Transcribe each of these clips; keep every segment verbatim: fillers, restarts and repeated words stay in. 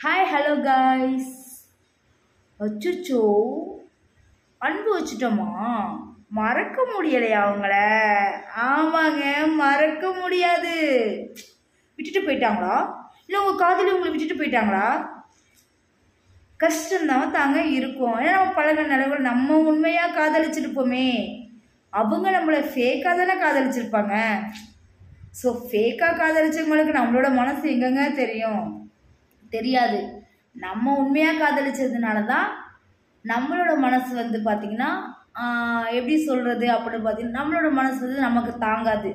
Hi hello guys. அச்சுச்சோ, அன்பு வச்சுட்டோமா? மறக்க முடியலையா அவங்கள? ஆமாங்க, மறக்க முடியாது. விட்டுட்டு போயிட்டாங்களா? இல்லை உங்கள் காதலி உங்களை விட்டுட்டு போயிட்டாங்களா? கஷ்டம்தான் தாங்க இருக்கும். ஏன்னா நம்ம பழக நிலவுகள் நம்ம உண்மையாக காதலிச்சிருப்போமே, அவங்க நம்மளை ஃபேக்காக தானே காதலிச்சிருப்பாங்க. ஸோ ஃபேக்காக காதலிச்சவங்களுக்கு நம்மளோட மனசு எங்கங்க தெரியும்? தெரியாது. நம்ம உண்மையாக காதலிச்சதுனால தான் நம்மளோட மனசு வந்து பார்த்திங்கன்னா எப்படி சொல்கிறது அப்படின்னு பார்த்தீங்கன்னா நம்மளோட மனசு வந்து நமக்கு தாங்காது.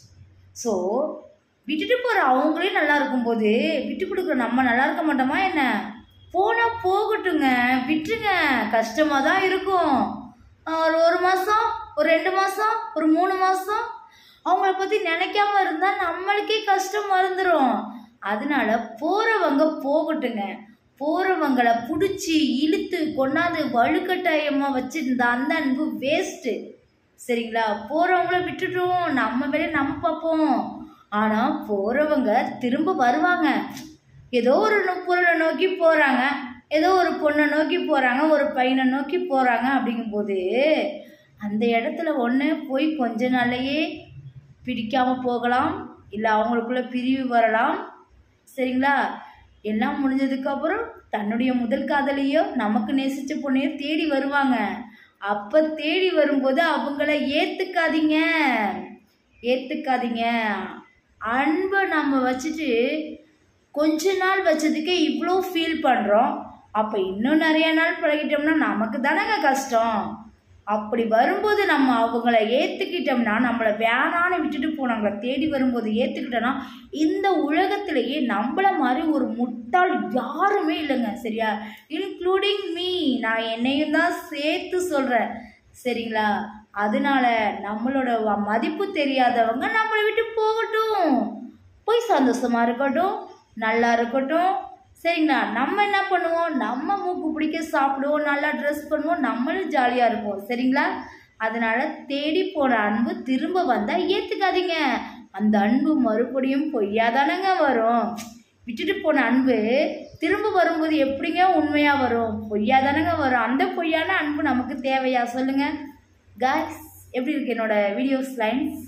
ஸோ விட்டுட்டு போகிற அவங்களே நல்லா இருக்கும்போது விட்டு கொடுக்குற நம்ம நல்லா இருக்க மாட்டோமா என்ன? போனால் போகட்டுங்க, விட்டுருங்க. கஷ்டமாக தான் இருக்கும். ஒரு ஒரு மாதம், ஒரு ரெண்டு மாதம், ஒரு மூணு மாதம் அவங்கள பற்றி நினைக்காம இருந்தால் நம்மளுக்கே கஷ்டம் மறந்துடும். அதனால போகிறவங்க போகட்டுங்க. போகிறவங்களை பிடிச்சி இழுத்து கொண்டாந்து வலுக்கட்டாயமாக வச்சுருந்தா அந்த அன்பு வேஸ்ட்டு. சரிங்களா? போகிறவங்கள விட்டுட்டோம், நம்ம வேலையை நம்ம பார்ப்போம். ஆனால் போகிறவங்க திரும்ப வருவாங்க. ஏதோ ஒரு பொருளை நோக்கி போகிறாங்க, ஏதோ ஒரு பொண்ணை நோக்கி போகிறாங்க, ஒரு பையனை நோக்கி போகிறாங்க. அப்படிங்கும்போது அந்த இடத்துல ஒன்று போய் கொஞ்ச நாளையே பிடிக்காமல் போகலாம், இல்லை அவங்களுக்குள்ள பிரிவு வரலாம். சரிங்களா? எல்லாம் முடிஞ்சதுக்கப்புறம் தன்னுடைய முதல் காதலியோ நமக்கு நேசித்த பொண்ணையோ தேடி வருவாங்க. அப்போ தேடி வரும்போது அவங்கள ஏற்றுக்காதீங்க, ஏற்றுக்காதீங்க. அன்பை நம்ம வச்சுட்டு கொஞ்ச நாள் வச்சதுக்கே இவ்வளோ ஃபீல் பண்ணுறோம். அப்போ இன்னும் நிறைய நாள் பழகிட்டோம்னா நமக்கு தானேங்க கஷ்டம். அப்படி வரும்போது நம்ம அவங்கள ஏற்றுக்கிட்டோம்னா, நம்மளை வேணான்னு விட்டுட்டு போனாங்கள தேடி வரும்போது ஏற்றுக்கிட்டோன்னா இந்த உலகத்திலேயே நம்மளை மாதிரி ஒரு முட்டாள் யாருமே இல்லைங்க. சரியா? இன்க்ளூடிங் மீ, நான் என்னையும் தான் சேர்த்து சொல்கிறேன். சரிங்களா? அதனால நம்மளோட மதிப்பு தெரியாதவங்க நம்மளை விட்டு போகட்டும், போய் சந்தோஷமாக இருக்கட்டும், நல்லா இருக்கட்டும். சரிங்களா? நம்ம என்ன பண்ணுவோம்? நம்ம மூக்கு பிடிக்க சாப்பிடுவோம், நல்லா ட்ரெஸ் பண்ணுவோம், நம்மளும் ஜாலியாக இருப்போம். சரிங்களா? அதனால தேடி போன அன்பு திரும்ப வந்தால் ஏற்றுக்காதீங்க. அந்த அன்பு மறுபடியும் பொய்யாதானங்க வரும். விட்டுட்டு போன அன்பு திரும்ப வரும்போது எப்படிங்க உண்மையாக வரும்? பொய்யாதானங்க வரும். அந்த பொய்யான அன்பு நமக்கு தேவையா? சொல்லுங்கள் காய்ஸ். எப்படி இருக்கு என்னோட வீடியோஸ் லைன்ஸ்?